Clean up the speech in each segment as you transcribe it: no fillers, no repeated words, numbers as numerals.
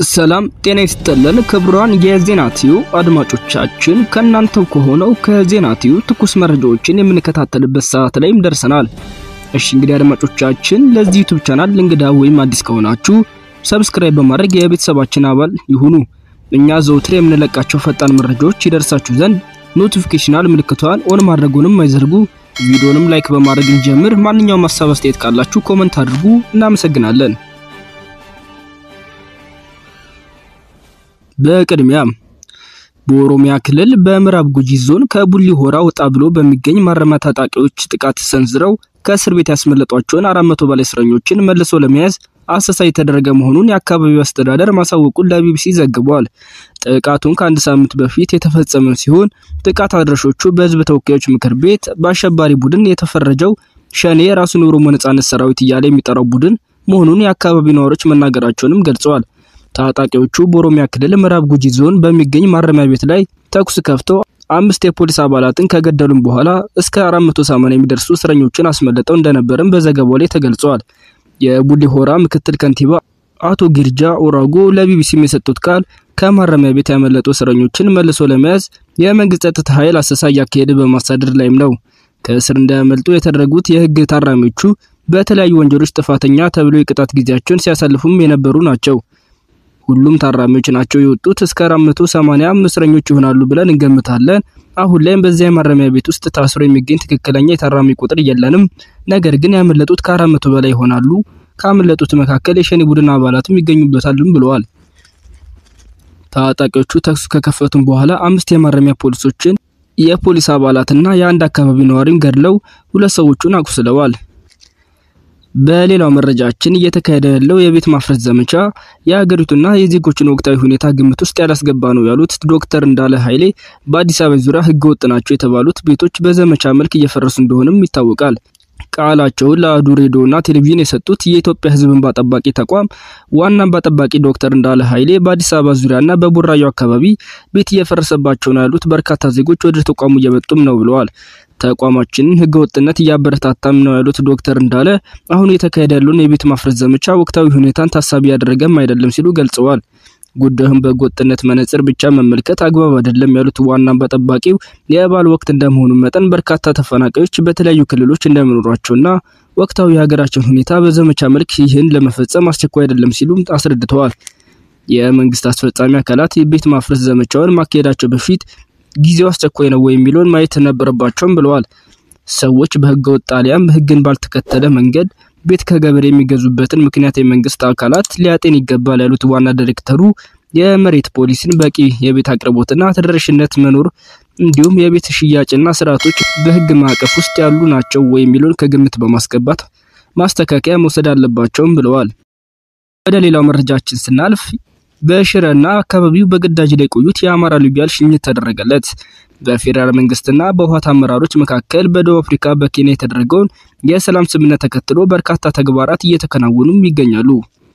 ሰላም ጤና ይስጥልን ክቡራን የዜናቲው አድማጮቻችን ከናንተው ከሆነው ከዜናቲው ትኩስ መረጃዎችን የምንከታተልበት ሰዓት ላይም ደርሰናል። እሺ እንግዲህ አድማጮቻችን ለዚህ ዩቲዩብ ቻናል እንግዳ ወይም አዲስ ከሆናችሁ ሰብስክራይብ በማድረግ የቤተሰባችን አባል ይሁኑ። እኛ ዘውትር የምንለቃቸው ፈጣን መረጃዎች ይደርሳችሁ ዘንድ ኖቲፊኬሽናል ምልክቷን ኦን ማድረጉንም አይዘርጉ። ቪዲዮንም ላይክ በማድረግ እንጀምር። ማንኛውም ሐሳብ አስተያየት ካላችሁ ኮሜንት አድርጉ። እናመሰግናለን። በቅድሚያ በኦሮሚያ ክልል በምዕራብ ጉጂ ዞን ከቡሊ ሆራ ወጣ ብሎ በሚገኝ ማረሚያ ታጣቂዎች ጥቃት ሰንዝረው ከእስር ቤት ያስመለጧቸውን 400 በላይ እስረኞችን መልሶ ለመያዝ አሰሳ የተደረገ መሆኑን የአካባቢው አስተዳደር ማሳወቁን ለቢቢሲ ዘግቧል። ጥቃቱን ከአንድ ሳምንት በፊት የተፈጸመ ሲሆን ጥቃት አድራሾቹ በህዝብ ተወካዮች ምክር ቤት በአሸባሪ ቡድን የተፈረጀው ሸኔ ራሱን ኦሮሞ ነጻነት ሰራዊት እያለ የሚጠራው ቡድን መሆኑን የአካባቢው ነዋሪዎች መናገራቸውንም ገልጸዋል። ታጣቂዎቹ በኦሮሚያ ክልል ምዕራብ ጉጂ ዞን በሚገኝ ማረሚያ ቤት ላይ ተኩስ ከፍተው 5 የፖሊስ አባላትን ከገደሉም በኋላ እስከ 480 የሚደርሱ እስረኞችን አስመለጠው እንደነበርም በዘገባው ላይ ተገልጿል። የቡሊ ሆራ ምክትል ከንቲባ አቶ ጊርጃ ኦራጎ ለቢቢሲ የሰጡት ቃል ከማረሚያ ቤት ያመለጡ እስረኞችን መልሶ ለመያዝ የመንግስት ጸጥታ ኃይል አሰሳ ያካሄደ በማሳደር ላይም ነው። ከእስር እንዳያመልጡ የተደረጉት የህግ ታራሚዎቹ በተለያዩ ወንጀሎች ጥፋተኛ ተብለው የቅጣት ጊዜያቸውን ሲያሳልፉም የነበሩ ናቸው። ሁሉም ታራሚዎች ናቸው የወጡት። እስከ 480 እስረኞች ይሆናሉ ብለን እንገምታለን። አሁን ላይ በዚያ ማረሚያ ቤት ውስጥ ታስሮ የሚገኝ ትክክለኛ የታራሚ ቁጥር የለንም። ነገር ግን ያመለጡት ከ400 በላይ ይሆናሉ። ካመለጡት መካከል የሸኔ ቡድን አባላትም ይገኙበታልም ብለዋል። ታጣቂዎቹ ተኩስ ከከፈቱም በኋላ 5 የማረሚያ ፖሊሶችን የፖሊስ አባላትና የአንድ አካባቢ ነዋሪን ገድለው 2 ሰዎችን አቁስለዋል። በሌላው መረጃችን እየተካሄደ ያለው የቤት ማፍረስ ዘመቻ የሀገሪቱና የዜጎችን ወቅታዊ ሁኔታ ግምት ውስጥ ያላስገባ ነው ያሉት ዶክተር እንዳለ ኃይሌ በአዲስ አበባ ዙሪያ ህገወጥ ናቸው የተባሉት ቤቶች በዘመቻ መልክ እየፈረሱ እንደሆነም ይታወቃል። ቃላቸውን ለአዱ ሬዲዮና ቴሌቪዥን የሰጡት የኢትዮጵያ ህዝብ እንባ ጠባቂ ተቋም ዋና እንባ ጠባቂ ዶክተር እንዳለ ኃይሌ በአዲስ አበባ ዙሪያና በቡራዩ አካባቢ ቤት እየፈረሰባቸው ነው ያሉት በርካታ ዜጎች ወደ ተቋሙ እየመጡም ነው ብለዋል። ተቋማችንን ህገወጥነት ያበረታታም ነው ያሉት ዶክተር እንዳለ አሁን የተካሄደ ያለውን የቤት ማፍረስ ዘመቻ ወቅታዊ ሁኔታን ታሳቢ ያደረገም አይደለም ሲሉ ገልጸዋል። ጉዳዩን በህገወጥነት መነጽር ብቻ መመልከት አግባብ አይደለም ያሉት ዋና እንባ ጠባቂው የበዓል ወቅት እንደመሆኑ መጠን በርካታ ተፈናቃዮች በተለያዩ ክልሎች እንደሚኖሯቸውና ወቅታዊ የሀገራችን ሁኔታ በዘመቻ መልክ ይህን ለመፈጸም አስቸኳይ አይደለም ሲሉ አስረድተዋል። የመንግስት አስፈጻሚ አካላት የቤት ማፍረስ ዘመቻውን ማካሄዳቸው በፊት ጊዜው አስቸኳይ ነው ወይ የሚለውን ማየት ነበረባቸውም ብለዋል። ሰዎች በህገወጥ አሊያም ህግን ባልተከተለ መንገድ ቤት ከገበሬ የሚገዙበትን ምክንያት የመንግስት አካላት ሊያጤን ይገባል ያሉት ዋና ዳይሬክተሩ የመሬት ፖሊሲን በቂ የቤት አቅርቦትና ተደራሽነት መኖር እንዲሁም የቤት ሽያጭና ስርዓቶች በህግ ማዕቀፍ ውስጥ ያሉ ናቸው ወይ የሚለውን ከግምት በማስገባት ማስተካከያ መውሰድ አለባቸውም ብለዋል። ወደ ሌላው መረጃችን ስናልፍ በሽረና አካባቢው በግዳጅ ላይ ቆዩት የአማራ ልዩ ኃይል ሽኝት ተደረገለት። በፌደራል መንግስትና በህወሓት አመራሮች መካከል በደቡብ አፍሪካ በኬንያ የተደረገውን የሰላም ስምምነት ተከትሎ በርካታ ተግባራት እየተከናወኑ ይገኛሉ።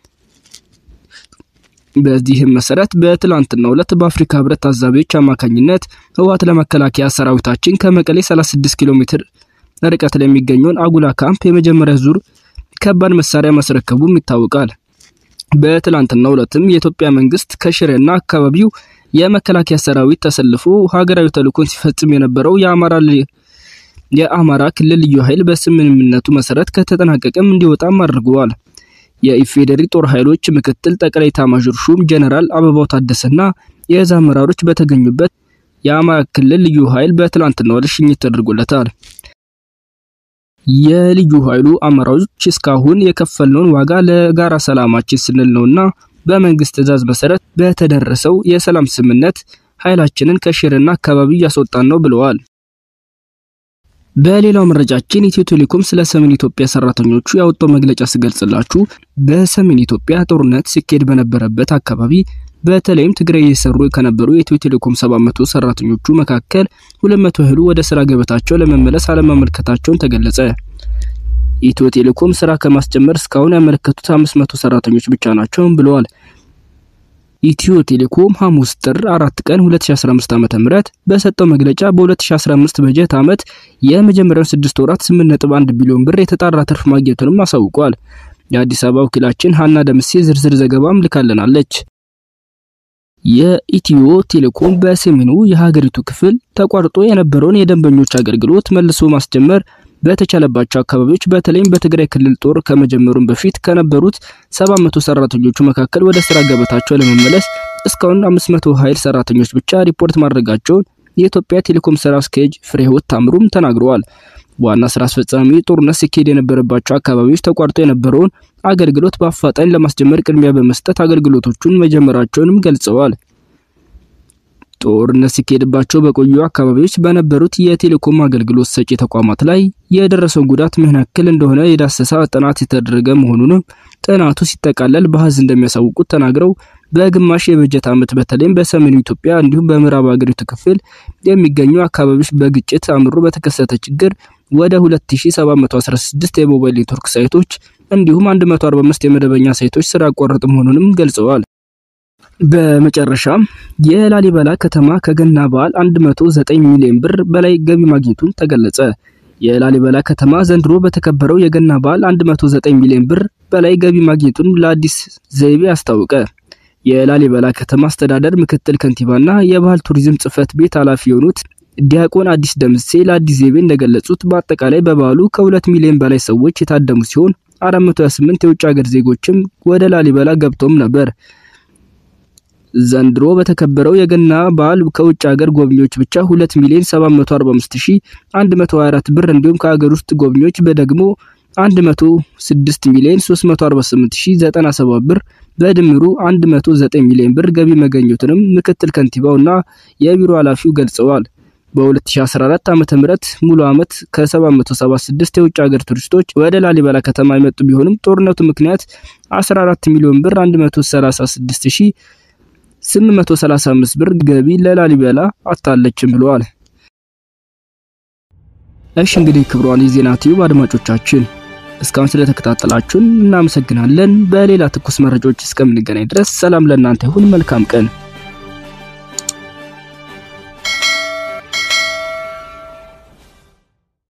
በዚህም መሰረት በትላንትናው ዕለት በአፍሪካ ህብረት ታዛቢዎች አማካኝነት ህወሓት ለመከላከያ ሰራዊታችን ከመቀሌ 36 ኪሎ ሜትር ርቀት ላይ የሚገኘውን አጉላ ካምፕ የመጀመሪያ ዙር ከባድ መሳሪያ ማስረከቡም ይታወቃል። በትላንትናው ዕለትም የኢትዮጵያ መንግስት ከሽሬና አካባቢው የመከላከያ ሰራዊት ተሰልፎ ሀገራዊ ተልዕኮን ሲፈጽም የነበረው የአማራ ክልል ልዩ ኃይል በስምምነቱ መሰረት ከተጠናቀቀም እንዲወጣም አድርጓል። የኢፌዴሪ ጦር ኃይሎች ምክትል ጠቅላይ ኤታማዦር ሹም ጀነራል አበባው ታደሰና የእዝ አመራሮች በተገኙበት የአማራ ክልል ልዩ ኃይል በትላንትናው ዕለት ሽኝት ተደርጎለታል። የልዩ ኃይሉ አመራሮች እስካሁን የከፈልነውን ዋጋ ለጋራ ሰላማችን ስንል ነውና በመንግስት ትዕዛዝ መሰረት በተደረሰው የሰላም ስምምነት ኃይላችንን ከሽሬና አካባቢው ያስወጣን ነው ብለዋል። በሌላው መረጃችን ኢትዮ ቴሌኮም ስለ ሰሜን ኢትዮጵያ ሰራተኞቹ ያወጣው መግለጫ ሲገልጽላችሁ በሰሜን ኢትዮጵያ ጦርነት ሲካሄድ በነበረበት አካባቢ በተለይም ትግራይ እየሰሩ ከነበሩ የኢትዮ ቴሌኮም 700 ሰራተኞቹ መካከል 200 ያህሉ ወደ ስራ ገበታቸው ለመመለስ አለመመልከታቸውን ተገለጸ። ኢትዮ ቴሌኮም ስራ ከማስጀመር እስካሁን ያመለከቱት 500 ሰራተኞች ብቻ ናቸው ብለዋል። ኢትዮ ቴሌኮም ሐሙስ ጥር 4 ቀን 2015 ዓ.ም በሰጠው መግለጫ በ2015 በጀት ዓመት የመጀመሪያው 6 ወራት 8.1 ቢሊዮን ብር የተጣራ ትርፍ ማግኘቱንም አሳውቋል። የአዲስ አበባ ወኪላችን ሃና ደምሴ ዝርዝር ዘገባም ልካለናለች። የኢትዮ ቴሌኮም በሰሜኑ የሀገሪቱ ክፍል ተቋርጦ የነበረውን የደንበኞች አገልግሎት መልሶ ማስጀመር በተቻለባቸው አካባቢዎች በተለይም በትግራይ ክልል ጦር ከመጀመሩን በፊት ከነበሩት 700 ሰራተኞቹ መካከል ወደ ስራ ገበታቸው ለመመለስ እስካሁን 500 ኃይል ሰራተኞች ብቻ ሪፖርት ማድረጋቸውን የኢትዮጵያ ቴሌኮም ስራ አስኪያጅ ፍሬህይወት ታምሩም ተናግረዋል። ዋና ስራ አስፈጻሚ ጦርነት ሲካሄድ የነበረባቸው አካባቢዎች ተቋርጦ የነበረውን አገልግሎት በአፋጣኝ ለማስጀመር ቅድሚያ በመስጠት አገልግሎቶቹን መጀመራቸውንም ገልጸዋል። ጦርነት ሲካሄድባቸው በቆዩ አካባቢዎች በነበሩት የቴሌኮም አገልግሎት ሰጪ ተቋማት ላይ የደረሰው ጉዳት ምን ያክል እንደሆነ የዳሰሳ ጥናት የተደረገ መሆኑንም ጥናቱ ሲጠቃለል በአሃዝ እንደሚያሳውቁት ተናግረው በግማሽ የበጀት ዓመት በተለይም በሰሜኑ ኢትዮጵያ እንዲሁም በምዕራብ ሀገሪቱ ክፍል የሚገኙ አካባቢዎች በግጭት አምሮ በተከሰተ ችግር ወደ 2716 የሞባይል ኔትወርክ ሳይቶች እንዲሁም 145 የመደበኛ ሳይቶች ስራ አቋረጥ መሆኑንም ገልጸዋል። በመጨረሻም የላሊበላ ከተማ ከገና በዓል 109 ሚሊዮን ብር በላይ ገቢ ማግኘቱን ተገለጸ። የላሊበላ ከተማ ዘንድሮ በተከበረው የገና በዓል 109 ሚሊዮን ብር በላይ ገቢ ማግኘቱን ለአዲስ ዘይቤ አስታወቀ። የላሊበላ ከተማ አስተዳደር ምክትል ከንቲባና የባህል ቱሪዝም ጽህፈት ቤት ኃላፊ የሆኑት ዲያቆን አዲስ ደምሴ ለአዲስ ዘይቤ እንደገለጹት በአጠቃላይ በበዓሉ ከ2 ሚሊዮን በላይ ሰዎች የታደሙ ሲሆን 428 የውጭ ሀገር ዜጎችም ወደ ላሊበላ ገብተውም ነበር። ዘንድሮ በተከበረው የገና በዓል ከውጭ ሀገር ጎብኚዎች ብቻ 2,745,124 ብር እንዲሁም ከሀገር ውስጥ ጎብኚዎች በደግሞ 106,348,097 ብር በድምሩ 109 ሚሊዮን ብር ገቢ መገኘቱንም ምክትል ከንቲባውና የቢሮ ኃላፊው ገልጸዋል። በ2014 ዓ.ም ሙሉ ዓመት ከ776 የውጭ ሀገር ቱሪስቶች ወደ ላሊበላ ከተማ የመጡ ቢሆንም ጦርነቱ ምክንያት 14 ሚሊዮን ብር 136,835 ብር ገቢ ለላሊበላ አጣለችም ብለዋል። እሺ እንግዲህ ክብሯን የዜና ቲዩብ አድማጮቻችን እስካሁን ስለተከታተላችሁን እናመሰግናለን። በሌላ ትኩስ መረጃዎች እስከምንገናኝ ድረስ ሰላም ለእናንተ ይሁን። መልካም ቀን።